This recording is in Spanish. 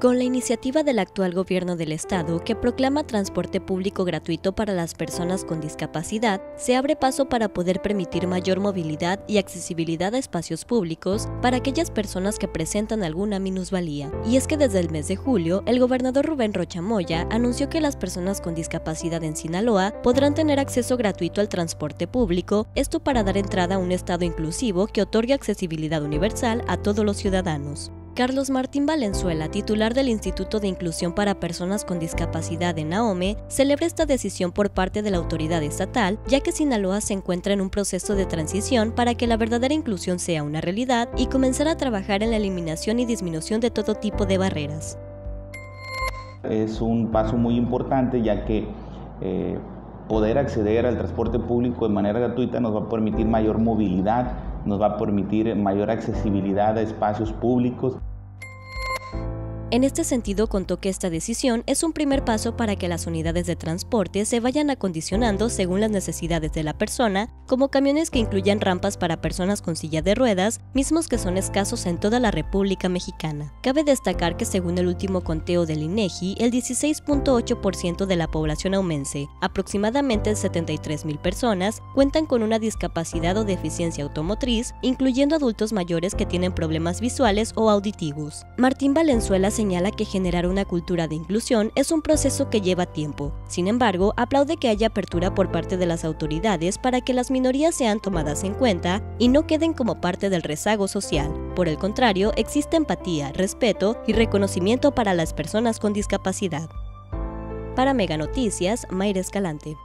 Con la iniciativa del actual gobierno del estado, que proclama transporte público gratuito para las personas con discapacidad, se abre paso para poder permitir mayor movilidad y accesibilidad a espacios públicos para aquellas personas que presentan alguna minusvalía. Y es que desde el mes de julio, el gobernador Rubén Rocha Moya anunció que las personas con discapacidad en Sinaloa podrán tener acceso gratuito al transporte público, esto para dar entrada a un estado inclusivo que otorgue accesibilidad universal a todos los ciudadanos. Carlos Martín Valenzuela, titular del Instituto de Inclusión para Personas con Discapacidad en AOME, celebra esta decisión por parte de la autoridad estatal, ya que Sinaloa se encuentra en un proceso de transición para que la verdadera inclusión sea una realidad y comenzar a trabajar en la eliminación y disminución de todo tipo de barreras. Es un paso muy importante, ya que poder acceder al transporte público de manera gratuita nos va a permitir mayor movilidad, nos va a permitir mayor accesibilidad a espacios públicos. En este sentido, contó que esta decisión es un primer paso para que las unidades de transporte se vayan acondicionando según las necesidades de la persona, como camiones que incluyan rampas para personas con silla de ruedas, mismos que son escasos en toda la República Mexicana. Cabe destacar que según el último conteo del INEGI, el 16.8% de la población aumense, aproximadamente 73,000 personas, cuentan con una discapacidad o deficiencia automotriz, incluyendo adultos mayores que tienen problemas visuales o auditivos. Martín Valenzuela señala que generar una cultura de inclusión es un proceso que lleva tiempo. Sin embargo, aplaude que haya apertura por parte de las autoridades para que las minorías sean tomadas en cuenta y no queden como parte del rezago social. Por el contrario, existe empatía, respeto y reconocimiento para las personas con discapacidad. Para Mega Noticias, Mayra Escalante.